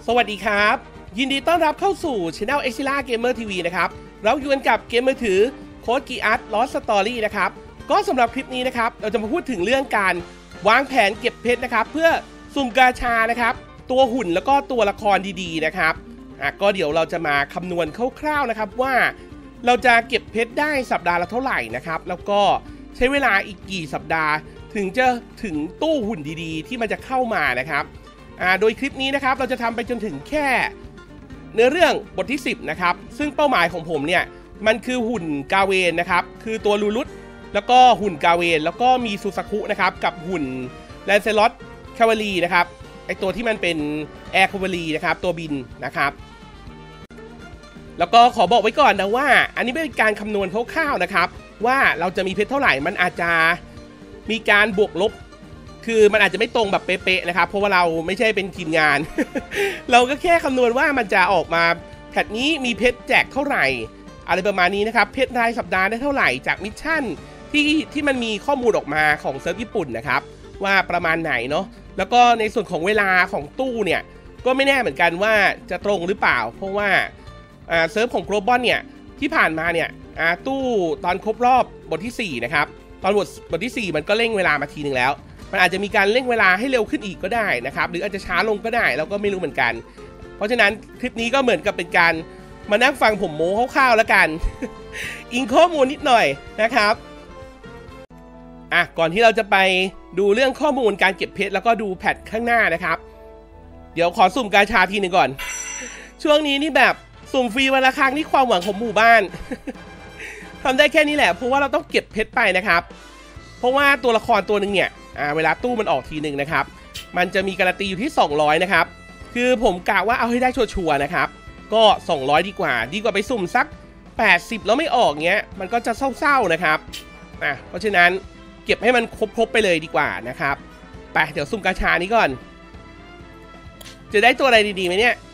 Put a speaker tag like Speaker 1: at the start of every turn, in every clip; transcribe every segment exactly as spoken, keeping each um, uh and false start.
Speaker 1: สวัสดีครับยินดีต้อนรับเข้าสู่ Channel Exila Gamer ที วี นะครับเราอยู่กันกับเกมมือถือ Code Geass Lost Story นะครับก็สำหรับคลิปนี้นะครับเราจะมาพูดถึงเรื่องการวางแผนเก็บเพชรนะครับเพื่อสุ่มกาชานะครับตัวหุ่นแล้วก็ตัวละครดีๆนะครับอ่ะก็เดี๋ยวเราจะมาคำนวณคร่าวๆนะครับว่าเราจะเก็บเพชรได้สัปดาห์ละเท่าไหร่นะครับแล้วก็ใช้เวลาอีกกี่สัปดาห์ถึงจะถึงตู้หุ่นดีๆที่มันจะเข้ามานะครับอ่าโดยคลิปนี้นะครับเราจะทำไปจนถึงแค่เนื้อเรื่องบทที่สิบนะครับซึ่งเป้าหมายของผมเนี่ยมันคือหุ่นกาเวนนะครับคือตัวลูรุตแล้วก็หุ่นกาเวนแล้วก็มีซูซาคุนะครับกับหุ่นแลนเซลอตคาวาลีนะครับไอตัวที่มันเป็นแอร์คาวาลีนะครับตัวบินนะครับแล้วก็ขอบอกไว้ก่อนนะว่าอันนี้เป็นการคำนวณคร่าวๆนะครับว่าเราจะมีเพชรเท่าไหร่มันอาจจะมีการบวกลบคือมันอาจจะไม่ตรงแบบเป๊ะๆนะครับเพราะว่าเราไม่ใช่เป็นทีมงาน เราก็แค่คำนวณว่ามันจะออกมาแพทนี้มีเพชรแจกเท่าไหร่อะไรประมาณนี้นะครับเพชรรายสัปดาห์ได้เท่าไหร่จากมิชชั่นที่ที่มันมีข้อมูลออกมาของเซิร์ฟญี่ปุ่นนะครับว่าประมาณไหนเนาะแล้วก็ในส่วนของเวลาของตู้เนี่ยก็ไม่แน่เหมือนกันว่าจะตรงหรือเปล่าเพราะว่าอ่าเซิร์ฟของโกลบอลเนี่ยที่ผ่านมาเนี่ยอ่าตู้ตอนครบรอบบทที่สี่นะครับตอนบทบทที่สี่มันก็เร่งเวลามาทีนึงแล้วมันอาจจะมีการเร่งเวลาให้เร็วขึ้นอีกก็ได้นะครับหรืออาจจะช้าลงก็ได้เราก็ไม่รู้เหมือนกันเพราะฉะนั้นคลิปนี้ก็เหมือนกับเป็นการมานั่งฟังผมโม้คร่าวๆแล้วกัน อิงข้อมูลนิดหน่อยนะครับอ่ะก่อนที่เราจะไปดูเรื่องข้อมูลการเก็บเพชรแล้วก็ดูแพทข้างหน้านะครับเดี๋ยวขอสุ่มกาชาทีหนึ่งก่อนช่วงนี้นี่แบบสุ่มฟรีวันละครั้งนี่ความหวังของหมู่บ้าน ทำได้แค่นี้แหละเพราะว่าเราต้องเก็บเพชรไปนะครับเพราะว่าตัวละครตัวหนึ่งเนี่ยอ่าเวลาตู้มันออกทีหนึ่งนะครับมันจะมีการันตีอยู่ที่สองร้อยนะครับคือผมกะว่าเอาให้ได้ชัวร์ๆนะครับก็สองร้อยดีกว่าดีกว่าไปสุ่มสักแปดสิบแล้วไม่ออกเงี้ยมันก็จะเศร้าๆนะครับอ่ะเพราะฉะนั้นเก็บให้มันครบๆไปเลยดีกว่านะครับไปเดี๋ยวสุ่มกาชานี้ก่อนจะได้ตัวอะไรดีๆไหมเนี่ย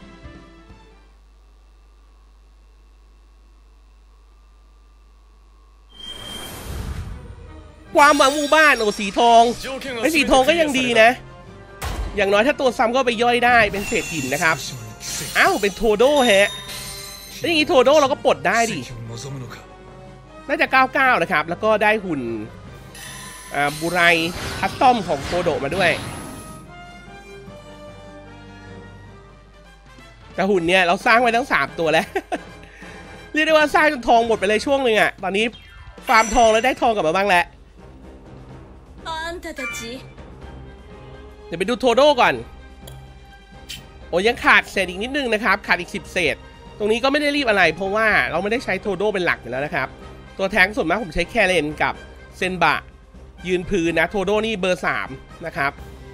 Speaker 1: ความหวังหมู่บ้านโอ้สีทองไอ้สีทองก็ยังดีนะอย่างน้อยถ้าตัวซ้ำก็ไปย่อยได้เป็นเศษหินนะครับอ้าวเป็นโทโดแฮะแล้วอย่างนี้โทโดเราก็ปลดได้ดิน่าจะเก้าสิบเก้านะครับแล้วก็ได้หุ่นอ่าบุไรคัสตอมของโคโดมาด้วยแต่หุ่นเนี่ยเราสร้างไว้ทั้งสามตัวแล้ว เรียกได้ว่าสร้างจนทองหมดไปเลยช่วงนึงอ่ะตอนนี้ฟาร์มทองแล้วได้ทองกลับมาบ้างแล้วเดี๋ยวไปดูโทโดก่อนโอ้ยังขาดเศษอีกนิดนึงนะครับขาดอีกสิบเศษตรงนี้ก็ไม่ได้รีบอะไรเพราะว่าเราไม่ได้ใช้โทโดเป็นหลักอยู่แล้วนะครับตัวแทงส่วนมากผมใช้แคเรนกับเซนบะยืนพื้นนะโทโดนี่เบอร์สามนะครับ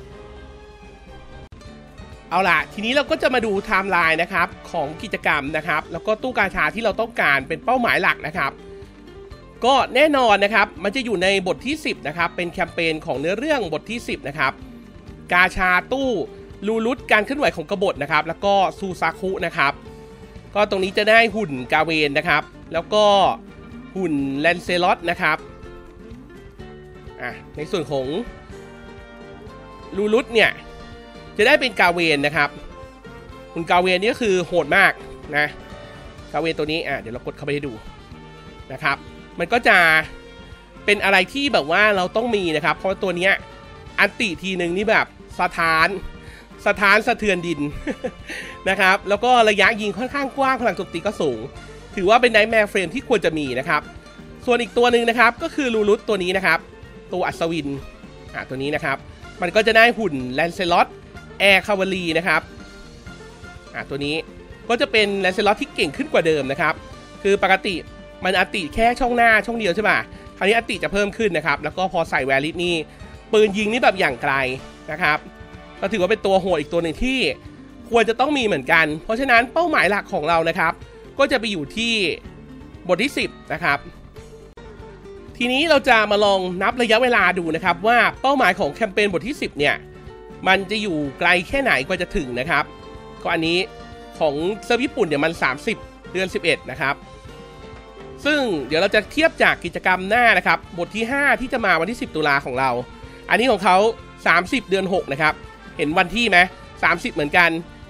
Speaker 1: เอาล่ะทีนี้เราก็จะมาดูไทม์ไลน์นะครับของกิจกรรมนะครับแล้วก็ตู้กาชาที่เราต้องการเป็นเป้าหมายหลักนะครับก็แน่นอนนะครับมันจะอยู่ในบทที่สิบนะครับเป็นแคมเปญของเนื้อเรื่องบทที่สิบนะครับกาชาตู้ลูรุตการเคลื่อนไหวของกบฏนะครับแล้วก็ซูซาคุนะครับก็ตรงนี้จะได้หุ่นกาเวนนะครับแล้วก็หุ่นแลนเซลอตนะครับอ่ะในส่วนของลูรุตเนี่ยจะได้เป็นกาเวนนะครับหุ่นกาเวนนี่ก็คือโหดมากนะกาเวนตัวนี้อ่ะเดี๋ยวเรากดเข้าไปให้ดูนะครับมันก็จะเป็นอะไรที่แบบว่าเราต้องมีนะครับเพราะตัวนี้อันติทีหนึ่งนี่แบบสถานสถานสะเทือนดิน นะครับแล้วก็ระยะยิงค่อนข้างกว้างพลังโจมตีก็สูงถือว่าเป็นไนท์แมร์เฟรมที่ควรจะมีนะครับส่วนอีกตัวหนึ่งนะครับก็คือลูรุตตัวนี้นะครับตัวอัศวินอ่ะตัวนี้นะครับมันก็จะได้หุ่นแลนเซลอตแอร์คาวาลีนะครับอ่ะตัวนี้ก็จะเป็นแลนเซลอตที่เก่งขึ้นกว่าเดิมนะครับคือปกติมันอัติแค่ช่องหน้าช่องเดียวใช่ป่ะคราวนี้อัติจะเพิ่มขึ้นนะครับแล้วก็พอใส่แวลิสนี่ปืนยิงนี่แบบอย่างไกลนะครับก็ถือว่าเป็นตัวโหดอีกตัวหนึ่งที่ควรจะต้องมีเหมือนกันเพราะฉะนั้นเป้าหมายหลักของเรานะครับก็จะไปอยู่ที่บทที่สิบนะครับทีนี้เราจะมาลองนับระยะเวลาดูนะครับว่าเป้าหมายของแคมเปญบทที่สิบเนี่ยมันจะอยู่ไกลแค่ไหนกว่าจะถึงนะครับก็อันนี้ของเซิร์ฟญี่ปุ่นเนี่ยมันสามสิบเดือนสิบเอ็ดนะครับซึ่งเดี๋ยวเราจะเทียบจากกิจกรรมหน้านะครับบทที่ห้าที่จะมาวันที่สิบตุลาของเราอันนี้ของเขาสามสิบเดือนหกนะครับเห็นวันที่ไหมสามสิบเหมือนกัน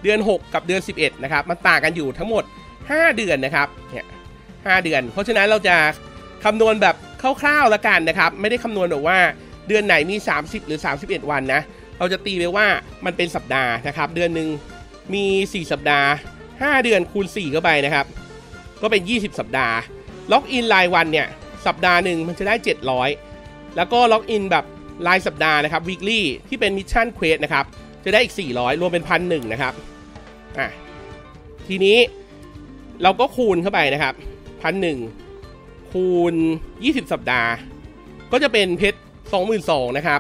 Speaker 1: เดือนหกกับเดือนสิบเอ็ดนะครับมันต่างกันอยู่ทั้งหมดห้าเดือนนะครับเนี่ยห้าเดือนเพราะฉะนั้นเราจะคำนวณแบบคร่าวๆละกันนะครับไม่ได้คำนวณแบบว่าเดือนไหนมีสามสิบหรือสามสิบเอ็ดวันนะเราจะตีไปว่ามันเป็นสัปดาห์นะครับเดือนหนึ่งมีสี่สัปดาห์ห้าเดือนคูณสี่เข้าไปนะครับก็เป็นยี่สิบสัปดาห์ล็อกอินรายวันเนี่ยสัปดาห์หนึ่งมันจะได้เจ็ดร้อยแล้วก็ล็อกอินแบบรายสัปดาห์นะครับ weekly ที่เป็นมิชชั่นเควสนะครับจะได้อีกสี่ร้อยรวมเป็น หนึ่งพันหนึ่ง นะครับอ่ะทีนี้เราก็คูณเข้าไปนะครับ หนึ่งพันหนึ่ง คูณยี่สิบสัปดาห์ก็จะเป็นเพชร สองหมื่นสองพัน นะครับ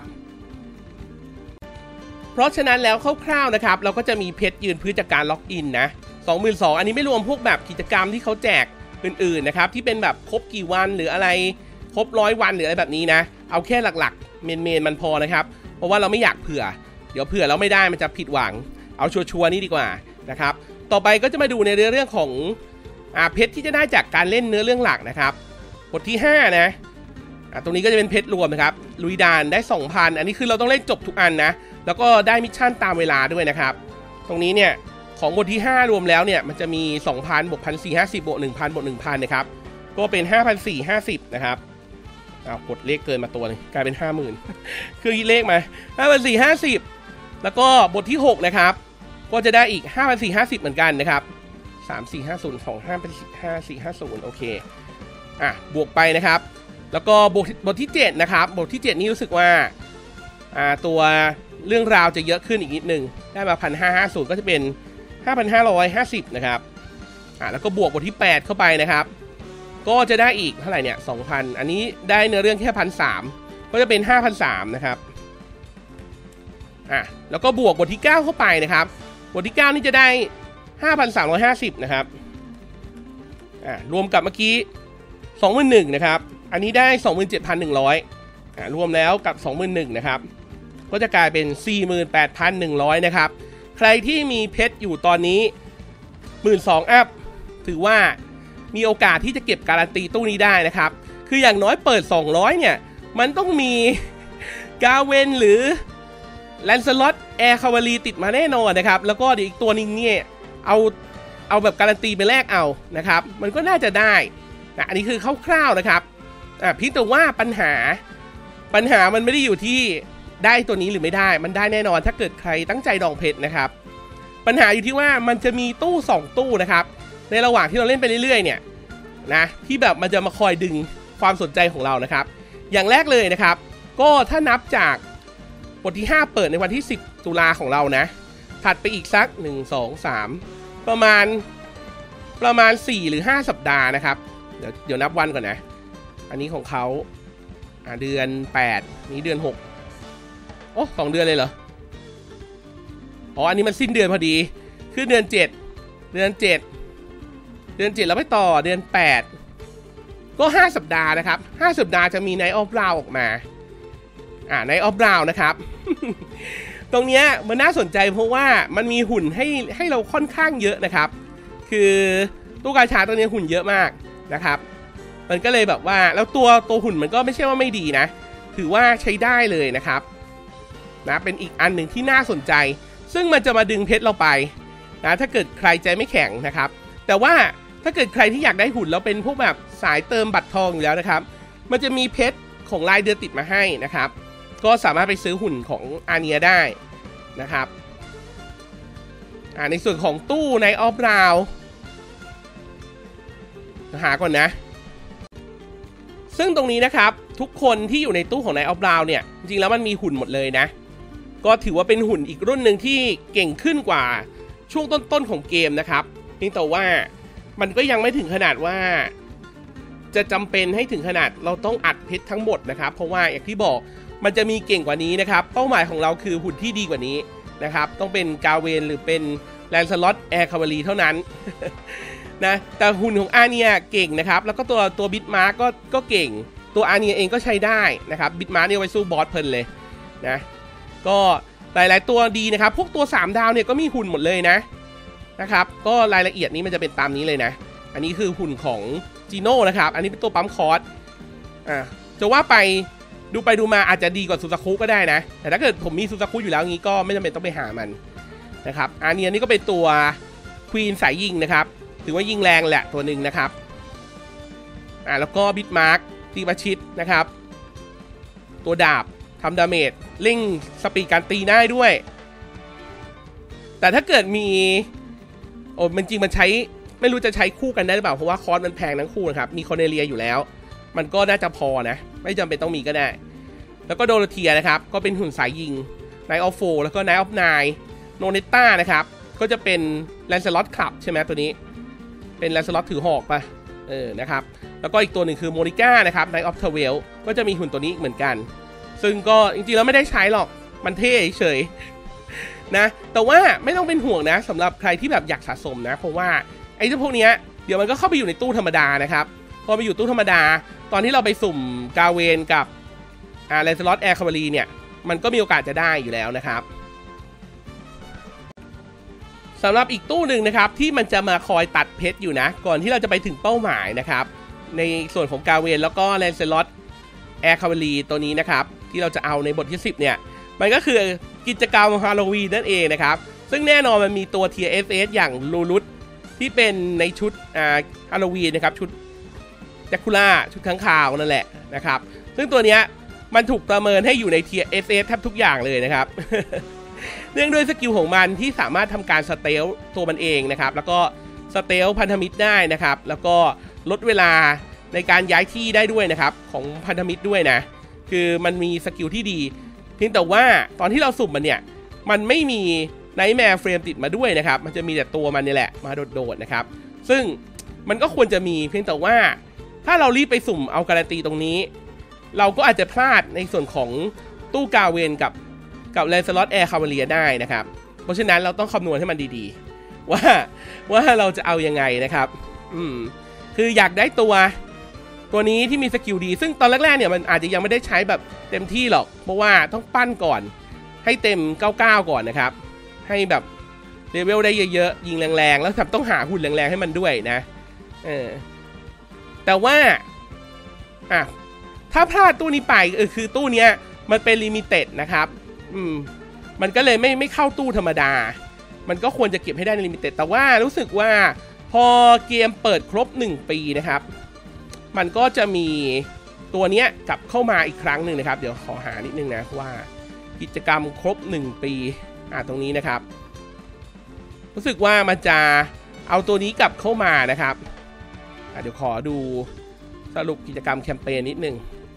Speaker 1: เพราะฉะนั้นแล้วคร่าวๆนะครับเราก็จะมีเพชรยืนพื้นจากการล็อกอินนะ สองหมื่นสองพัน อันนี้ไม่รวมพวกแบบกิจกรรมที่เขาแจกอื่นๆนะครับที่เป็นแบบครบกี่วันหรืออะไรครบร้อยวันหรืออะไรแบบนี้นะเอาแค่หลักๆเมนๆมันพอนะครับเพราะว่าเราไม่อยากเผื่อเดี๋ยวเผื่อเราไม่ได้มันจะผิดหวังเอาชัวร์ๆนี่ดีกว่านะครับต่อไปก็จะมาดูในเรื่องของอ่าเพชรที่จะได้จากการเล่นเนื้อเรื่องหลักนะครับบทที่ห้านะอ่าตรงนี้ก็จะเป็นเพชรรวมนะครับลุยดานได้ สองพัน อันนี้คือเราต้องเล่นจบทุกอันนะแล้วก็ได้มิชชั่นตามเวลาด้วยนะครับตรงนี้เนี่ยของบทที่ห้ารวมแล้วเนี่ยมันจะมี สองพัน บวก หนึ่งพันสี่ร้อยห้าสิบ บวก หนึ่งพัน บวก หนึ่งพัน นะครับก็เป็น ห้าพันสี่ร้อยห้าสิบ นะครับเอากดเลขเกินมาตัวนึงกลายเป็น ห้าหมื่น คือเลขมา ห้าพันสี่ร้อยห้าสิบ แล้วก็บทที่หกนะครับก็จะได้อีก ห้าพันสี่ร้อยห้าสิบ เหมือนกันนะครับสาม สี่ ห้า ศูนย์ สอง ห้า ห้า สี่ ห้า ศูนย์โอเคอ่ะบวกไปนะครับแล้วก็บทบทที่เจ็ดนะครับบทที่เจ็ดนี้รู้สึกว่าอ่าตัวเรื่องราวจะเยอะขึ้นอีกนิดนึงได้มา หนึ่งพันห้าร้อยห้าสิบ ก็จะเป็น ห้าพันห้าร้อยห้าสิบ นะครับอ่าแล้วก็บวกบทที่แปดเข้าไปนะครับก็จะได้อีกเท่าไหร่เนี่ย สองพัน อันนี้ได้เนื้อเรื่องแค่ หนึ่งพันสามร้อย ก็จะเป็น ห้าพันสามร้อย นะครับอ่ะแล้วก็บวกบทที่เก้าเข้าไปนะครับบทที่เก้านี่จะได้ ห้าพันสามร้อยห้าสิบ นะครับอ่ารวมกับเมื่อกี้ สองหมื่นหนึ่งพัน นะครับอันนี้ได้ สองหมื่นเจ็ดพันหนึ่งร้อย อ่ารวมแล้วกับ สองหมื่นหนึ่งพัน นะครับก็จะกลายเป็น สี่หมื่นแปดพันหนึ่งร้อย นะครับใครที่มีเพชรอยู่ตอนนี้ หนึ่งหมื่นสองพัน อัพถือว่ามีโอกาสที่จะเก็บการันตีตู้นี้ได้นะครับคืออย่างน้อยเปิดสองร้อยเนี่ยมันต้องมีกาเวนหรือแลนสล็อตแอร์คาวาลีติดมาแน่นอนนะครับแล้วก็อีกตัวนึงเนี่ยเอาเอาแบบการันตีไปแลกเอานะครับมันก็น่าจะได้นะอันนี้คือคร่าวๆนะครับอ่ะเพียงแต่ว่าปัญหาปัญหามันไม่ได้อยู่ที่ได้ตัวนี้หรือไม่ได้มันได้แน่นอนถ้าเกิดใครตั้งใจดองเพชรนะครับปัญหาอยู่ที่ว่ามันจะมีตู้สองตู้นะครับในระหว่างที่เราเล่นไปเรื่อยๆเนี่ยนะที่แบบมันจะมาคอยดึงความสนใจของเรานะครับอย่างแรกเลยนะครับก็ถ้านับจากบทที่ห้าเปิดในวันที่สิบตุลาของเรานะถัดไปอีกสักหนึ่ง สอง สามประมาณประมาณสี่หรือห้าสัปดาห์นะครับเดี๋ยวเดี๋ยวนับวันก่อนนะอันนี้ของเขาอ่าเดือนแปดนี้เดือนหกโอ้สองเดือนเลยเหรออ๋ออันนี้มันสิ้นเดือนพอดีคือเดือนเจ็ดเดือนเจ็ดเดือนเจ็ดแล้วไปต่อเดือนแปดก็ห้าสัปดาห์นะครับห้าสัปดาห์จะมีไนท์ออฟบราวน์ออกมาอ่าไนท์ออฟบราวน์นะครับ ตรงเนี้ยมันน่าสนใจเพราะว่ามันมีหุ่นให้ให้เราค่อนข้างเยอะนะครับคือตู้กาชาตัวนี้หุ่นเยอะมากนะครับมันก็เลยแบบว่าแล้วตัวตัวหุ่นมันก็ไม่ใช่ว่าไม่ดีนะถือว่าใช้ได้เลยนะครับนะเป็นอีกอันหนึ่งที่น่าสนใจซึ่งมันจะมาดึงเพชรเราไปนะถ้าเกิดใครใจไม่แข็งนะครับแต่ว่าถ้าเกิดใครที่อยากได้หุ่นแล้วเป็นพวกแบบสายเติมบัตรทองอยู่แล้วนะครับมันจะมีเพชรของรายเดือนติดมาให้นะครับก็สามารถไปซื้อหุ่นของอาเนียได้นะครับอ่าในส่วนของตู้ในออฟราวหาก่อนนะซึ่งตรงนี้นะครับทุกคนที่อยู่ในตู้ของในออฟราวเนี่ยจริงๆแล้วมันมีหุ่นหมดเลยนะก็ถือว่าเป็นหุ่นอีกรุ่นหนึ่งที่เก่งขึ้นกว่าช่วงต้นๆของเกมนะครับเพียงแต่ว่ามันก็ยังไม่ถึงขนาดว่าจะจำเป็นให้ถึงขนาดเราต้องอัดเพชรทั้งหมดนะครับเพราะว่าอย่างที่บอกมันจะมีเก่งกว่านี้นะครับเป้าหมายของเราคือหุ่นที่ดีกว่านี้นะครับต้องเป็นกาเวนหรือเป็นแลนสล็อตแอร์คาวาลีเท่านั้น นะแต่หุ่นของอาเนียเก่งนะครับแล้วก็ตัวตัวบิทมาร์กก็ก็เก่งตัวอาเนียเองก็ใช้ได้นะครับบิทมาร์กเนี่ยไว้สู้บอสเพลินเลยนะก็หลายๆตัวดีนะครับพวกตัวสามดาวเนี่ยก็มีหุ่นหมดเลยนะนะครับก็รายละเอียดนี้มันจะเป็นตามนี้เลยนะอันนี้คือหุ่นของจีโน่นะครับอันนี้เป็นตัวปั๊มคอร์สอ่าจะว่าไปดูไปดูมาอาจจะดีกว่าซูซาคุก็ได้นะแต่ถ้าเกิดผมมีซูซาคุอยู่แล้วงี้ก็ไม่จำเป็นต้องไปหามันนะครับอันนี้อันนี้ก็เป็นตัวควีนสายยิงนะครับถือว่ายิงแรงแหละตัวหนึ่งนะครับอ่าแล้วก็บิทมาร์กตีประชิดนะครับตัวดาบทำดาเมจเร่งสปีดการตีได้ด้วยแต่ถ้าเกิดมีโอ้มันจริงมันใช้ไม่รู้จะใช้คู่กันได้หรือเปล่าเพราะว่าคอร์สมันแพงทั้งคู่นะครับมีคอร์เนเลียอยู่แล้วมันก็น่าจะพอนะไม่จำเป็นต้องมีก็ได้แล้วก็โดโรเทียนะครับก็เป็นหุ่นสายยิงไนท์ออฟโฟแล้วก็ไนท์ออฟไนน์โนเนต้านะครับก็จะเป็นแลนเซลอตคลับใช่ไหมตัวนี้เป็นแลนเซลอตถือหอกป่ะเออนะครับแล้วก็อีกตัวหนึ่งคือโมนิก้านะครับไนท์ออฟเทเวลก็จะมีหุ่นตัวนี้เหมือนกันซึ่งก็จริงๆแล้วไม่ได้ใช้หรอกมันเท่เฉยนะแต่ว่าไม่ต้องเป็นห่วงนะสำหรับใครที่แบบอยากสะสมนะเพราะว่าไอ้เจ้าพวกนี้เดี๋ยวมันก็เข้าไปอยู่ในตู้ธรรมดานะครับพอไปอยู่ตู้ธรรมดาตอนที่เราไปสุ่มกาเวนกับอ่าแลนเซลอตแอร์คาร์บารีเนี่ยมันก็มีโอกาสจะได้อยู่แล้วนะครับสำหรับอีกตู้หนึ่งนะครับที่มันจะมาคอยตัดเพชรอยู่นะก่อนที่เราจะไปถึงเป้าหมายนะครับในส่วนของกาเวนแล้วก็แลนเซลอตแอร์คาร์บารีตัวนี้นะครับที่เราจะเอาในบทที่สิบเนี่ยมันก็คือกิจกรรมฮาโลวีนนั่นเองนะครับซึ่งแน่นอนมันมีตัว ที เอส เอส อย่างลูรุตที่เป็นในชุดอ่าฮาโลวีนนะครับชุดแจ็คคูล่าชุดค้างคาวนั่นแหละนะครับซึ่งตัวเนี้ยมันถูกประเมินให้อยู่ใน ที เอส เอส แทบทุกอย่างเลยนะครับ เนื่องด้วยสกิลของมันที่สามารถทำการสเตลตัวมันเองนะครับแล้วก็สเตลพันธมิตรได้นะครับแล้วก็ลดเวลาในการย้ายที่ได้ด้วยนะครับของพันธมิตรด้วยนะคือมันมีสกิลที่ดีเพียงแต่ว่าตอนที่เราสุ่มมันเนี่ยมันไม่มีไนท์แมร์เฟรมติดมาด้วยนะครับมันจะมีแต่ตัวมันนี่แหละมาโดดๆนะครับซึ่งมันก็ควรจะมีเพียงแต่ว่าถ้าเรารีบไปสุ่มเอาการันตีตรงนี้เราก็อาจจะพลาดในส่วนของตู้กาเวนกับกับแลนเซลอตแอร์คาร์บาเรียได้นะครับเพราะฉะนั้นเราต้องคำนวณให้มันดีๆว่าว่าเราจะเอายังไงนะครับอืมคืออยากได้ตัวตัวนี้ที่มีสกิลดีซึ่งตอนแรกๆเนี่ยมันอาจจะยังไม่ได้ใช้แบบเต็มที่หรอกเพราะว่าต้องปั้นก่อนให้เต็มเก้าสิบเก้าก่อนนะครับให้แบบเลเวลได้เยอะๆยิงแรงๆแล้วต้องหาหุ่นแรงๆให้มันด้วยนะเออแต่ว่าอ่ะถ้าพลาดตู้นี้ไปเออคือตู้เนี้ยมันเป็นลิมิเต็ดนะครับอืมมันก็เลยไม่ไม่เข้าตู้ธรรมดามันก็ควรจะเก็บให้ได้ในลิมิเต็ดแต่ว่ารู้สึกว่าพอเกมเปิดครบหนึ่งปีนะครับมันก็จะมีตัวเนี้ยกลับเข้ามาอีกครั้งหนึ่งนะครับเดี๋ยวขอหานิดนึงนะว่ากิจกรรมครบหนึ่งปีอ่าตรงนี้นะครับรู้สึกว่ามันจะเอาตัวนี้กลับเข้ามานะครับอ่าเดี๋ยวขอดูสรุปกิจกรรมแคมเปญนิดนึง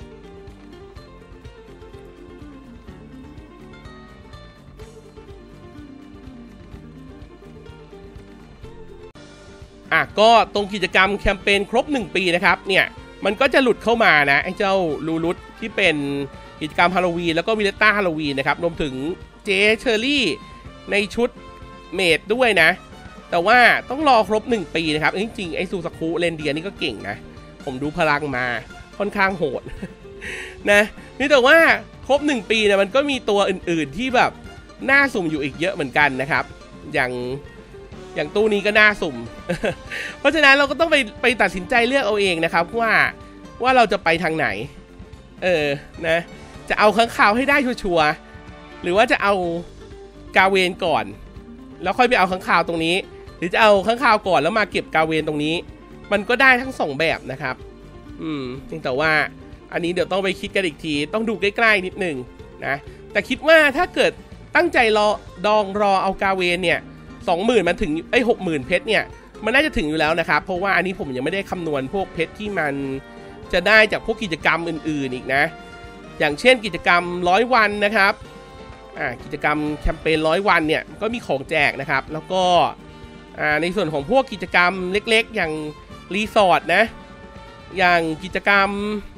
Speaker 1: อ่ะก็ตรงกิจกรรมแคมเปญครบหนึ่งปีนะครับเนี่ยมันก็จะหลุดเข้ามานะไอ้เจ้าลูรุตที่เป็นกิจกรรมฮาโลวีนแล้วก็วิเลต้าฮาโลวีนนะครับรวมถึงเจเชอรี่ในชุดเมดด้วยนะแต่ว่าต้องรอครบหนึ่งปีนะครับจริงๆไอ้ซูซาคุเรนเดียนี่ก็เก่งนะผมดูพลังมาค่อนข้างโหด นะนี่แต่ว่าครบหนึ่งปีเนี่ยมันก็มีตัวอื่นๆที่แบบน่าสุ่มอยู่อีกเยอะเหมือนกันนะครับอย่างอย่างตู้นี้ก็น่าสุ่ม เพราะฉะนั้นเราก็ต้องไปไปตัดสินใจเลือกเอาเองนะครับว่าว่าเราจะไปทางไหนเออนะจะเอาค้างคาวให้ได้ชัวร์ๆหรือว่าจะเอากาเวนก่อนแล้วค่อยไปเอาค้างคาวตรงนี้หรือจะเอาค้างคาวก่อนแล้วมาเก็บกาเวนตรงนี้มันก็ได้ทั้งสองแบบนะครับอืมจริงแต่ว่าอันนี้เดี๋ยวต้องไปคิดกันอีกทีต้องดูใกล้ๆนิดนึงนะแต่คิดว่าถ้าเกิดตั้งใจรอดองรอเอากาเวนเนี่ยสองหมื่นมันถึงไอ้หกหมื่นเพชรเนี่ยมันน่าจะถึงอยู่แล้วนะครับเพราะว่าอันนี้ผมยังไม่ได้คำนวณพวกเพชรที่มันจะได้จากพวกกิจกรรมอื่นๆอีกนะอย่างเช่นกิจกรรมร้อยวันนะครับอ่ากิจกรรมแคมเปญร้อยวันเนี่ยก็มีของแจกนะครับแล้วก็อ่าในส่วนของพวกกิจกรรมเล็กๆอย่างรีสอร์ทนะอย่างกิจกรรม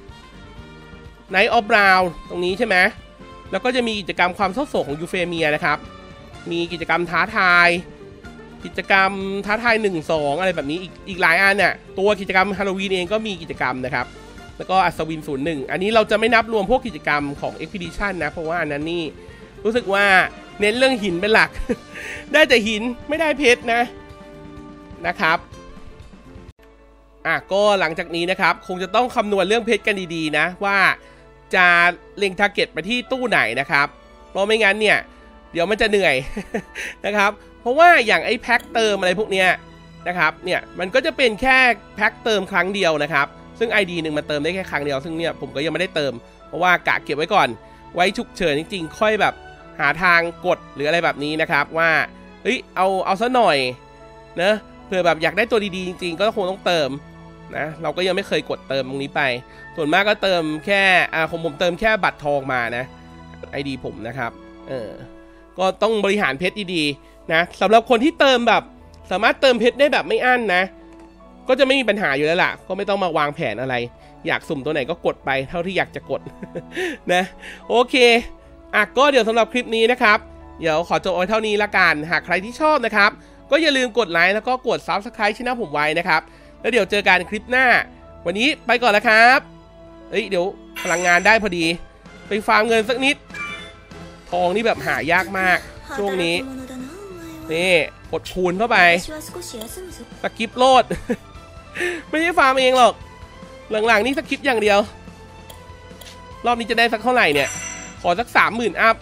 Speaker 1: Night of Brown ตรงนี้ใช่ไหมแล้วก็จะมีกิจกรรมความเศร้าโศกของยูเฟเมียนะครับมีกิจกรรมท้าทายกิจกรรมท้าทายหนึ่ง สองอะไรแบบนี้อีกอีกหลายอันเนี่ยตัวกิจกรรมฮาโลวีนเองก็มีกิจกรรมนะครับแล้วก็อัศวินศูนย์หนึ่งอันนี้เราจะไม่นับรวมพวกกิจกรรมของ Expedition นะเพราะว่าอันนั้นนี่รู้สึกว่าเน้นเรื่องหินเป็นหลัก ได้แต่หินไม่ได้เพชรนะนะครับอ่ะก็หลังจากนี้นะครับคงจะต้องคำนวณเรื่องเพชรกันดีๆนะว่าจะเล็งทาร์เก็ตไปที่ตู้ไหนนะครับเพราะไม่งั้นเนี่ยเดี๋ยวมันจะเหนื่อย นะครับเพราะว่าอย่างไอ้แพ็คเติมอะไรพวกเนี้ยนะครับเนี่ยมันก็จะเป็นแค่แพ็คเติมครั้งเดียวนะครับซึ่ง ไอ ดี หนึ่งมันเติมได้แค่ครั้งเดียวซึ่งเนี่ยผมก็ยังไม่ได้เติมเพราะว่ากะเก็บไว้ก่อนไว้ฉุกเฉินจริงๆค่อยแบบหาทางกดหรืออะไรแบบนี้นะครับว่าเฮ้ยเอาเอาซะหน่อยนะเผื่อแบบอยากได้ตัวดีๆจริงๆก็คงต้องเติมนะเราก็ยังไม่เคยกดเติมตรงนี้ไปส่วนมากก็เติมแค่อ่าของผมเติมแค่บัตรทองมานะ ไอ ดี ผมนะครับเออก็ต้องบริหารเพชรดีๆนะสำหรับคนที่เติมแบบสามารถเติมเพชรได้แบบไม่อั้นนะก็จะไม่มีปัญหาอยู่แล้วล่ะก็ไม่ต้องมาวางแผนอะไรอยากสุ่มตัวไหนก็กดไปเท่าที่อยากจะกด นะโอเคอ่ะก็เดี๋ยวสำหรับคลิปนี้นะครับเดี๋ยวขอจบเอาไว้เท่านี้ละกันหากใครที่ชอบนะครับก็อย่าลืมกดไลค์แล้วก็กด ซับสไครบ์ ช่องผมไว้นะครับแล้วเดี๋ยวเจอกันคลิปหน้าวันนี้ไปก่อนแล้วครับเฮ้ยเดี๋ยวพลังงานได้พอดีไปฟาร์มเงินสักนิดทองนี่แบบหายากมากช่วงนี้นี่กดคูณเข้าไปสกิปโลด ไม่ใช่ฟาร์มเองหรอกหลังๆนี่สกิปอย่างเดียวรอบนี้จะได้สักเท่าไหร่เนี่ยขอสักสามหมื่นอัพ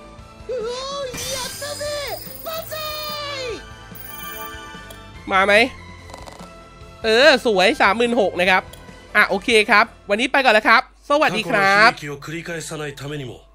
Speaker 1: มาไหมเออสวยสามหมื่นหกนะครับอ่ะโอเคครับวันนี้ไปก่อนแล้วครับสวัสดีครับ